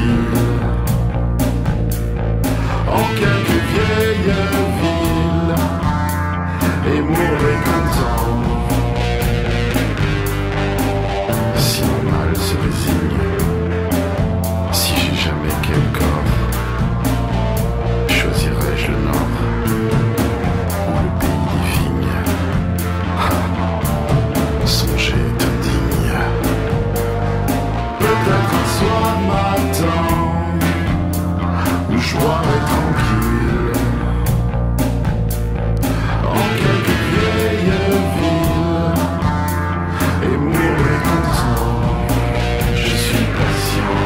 ville, en quelques vieilles villes, et mourrai content. Si mon mal se résigne, si j'ai jamais quel corps, choisirai-je le nord ou le pays des vignes? Ah, songer est indigne. Peut-être un soir m'attend où je boirai tranquille, en quelques vieilles villes, et mourrai content. Je suis patient,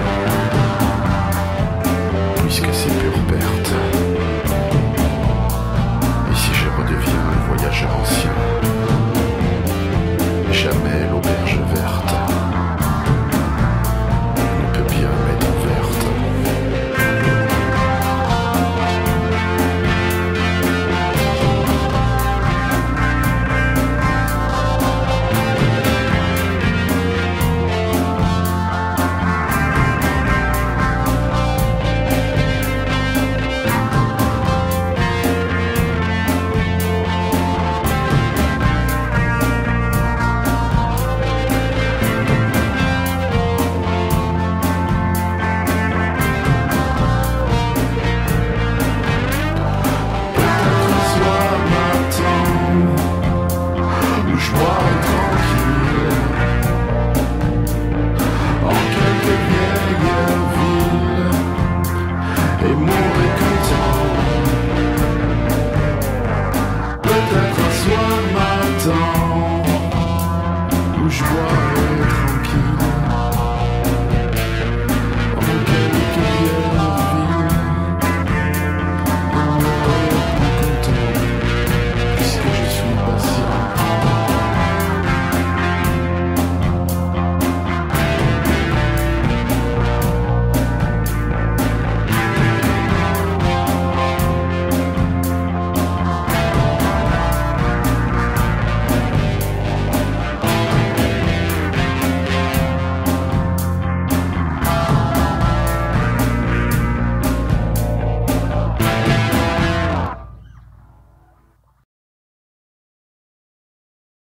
puisque c'est pure perte. Et si je redeviens le voyageur ancien, jamais l'auberge verte ne peut bien m'être ouverte. Je boirai tranquille, en quelques vieilles villes, et mourrai content. Peut-être un soir